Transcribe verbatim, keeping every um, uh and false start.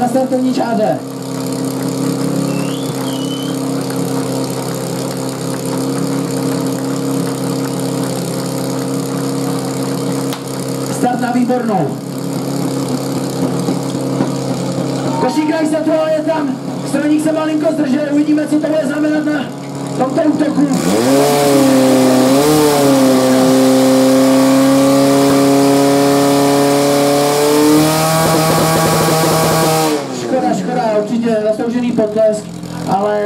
startovní čáře. Start na výbornou. Košík startoval, je tam. Straník se malinko zdržel, uvidíme, co to bude znamenat na tomto útoku. Škoda, škoda, určitě zasloužený potlesk, ale